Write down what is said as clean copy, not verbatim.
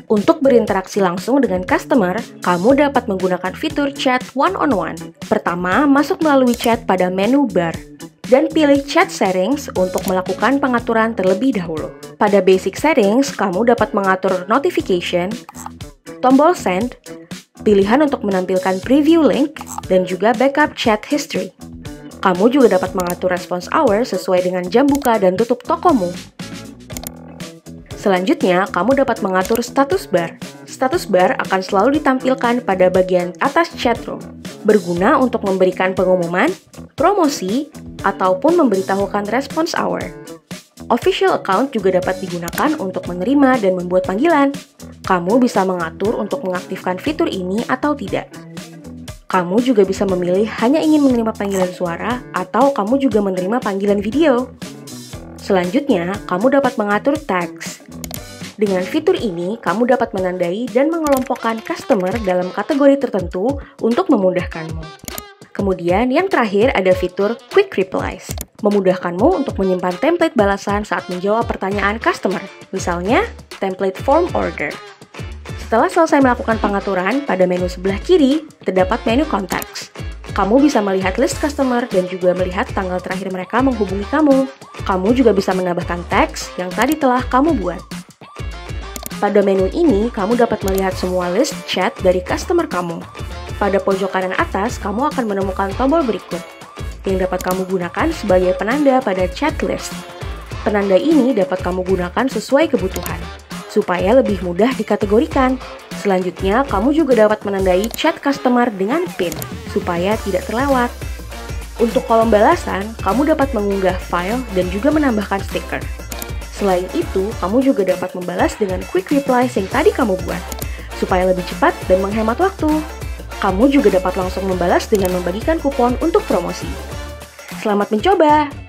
Untuk berinteraksi langsung dengan customer, kamu dapat menggunakan fitur chat one-on-one. Pertama, masuk melalui chat pada menu bar, dan pilih Chat Settings untuk melakukan pengaturan terlebih dahulu. Pada Basic Settings, kamu dapat mengatur notification, tombol send, pilihan untuk menampilkan preview link, dan juga backup chat history. Kamu juga dapat mengatur response hour sesuai dengan jam buka dan tutup tokomu. Selanjutnya, kamu dapat mengatur status bar. Status bar akan selalu ditampilkan pada bagian atas chatroom, berguna untuk memberikan pengumuman, promosi, ataupun memberitahukan response hour. Official account juga dapat digunakan untuk menerima dan membuat panggilan. Kamu bisa mengatur untuk mengaktifkan fitur ini atau tidak. Kamu juga bisa memilih hanya ingin menerima panggilan suara atau kamu juga menerima panggilan video. Selanjutnya, kamu dapat mengatur tags. Dengan fitur ini, kamu dapat menandai dan mengelompokkan customer dalam kategori tertentu untuk memudahkanmu. Kemudian, yang terakhir ada fitur Quick Replies, memudahkanmu untuk menyimpan template balasan saat menjawab pertanyaan customer, misalnya template form order. Setelah selesai melakukan pengaturan, pada menu sebelah kiri terdapat menu Contacts. Kamu bisa melihat list customer dan juga melihat tanggal terakhir mereka menghubungi kamu. Kamu juga bisa menambahkan teks yang tadi telah kamu buat. Pada menu ini, kamu dapat melihat semua list chat dari customer kamu. Pada pojok kanan atas, kamu akan menemukan tombol berikut, yang dapat kamu gunakan sebagai penanda pada chat list. Penanda ini dapat kamu gunakan sesuai kebutuhan, supaya lebih mudah dikategorikan. Selanjutnya, kamu juga dapat menandai chat customer dengan PIN, supaya tidak terlewat. Untuk kolom balasan, kamu dapat mengunggah file dan juga menambahkan stiker. Selain itu, kamu juga dapat membalas dengan quick replies yang tadi kamu buat, supaya lebih cepat dan menghemat waktu. Kamu juga dapat langsung membalas dengan membagikan kupon untuk promosi. Selamat mencoba!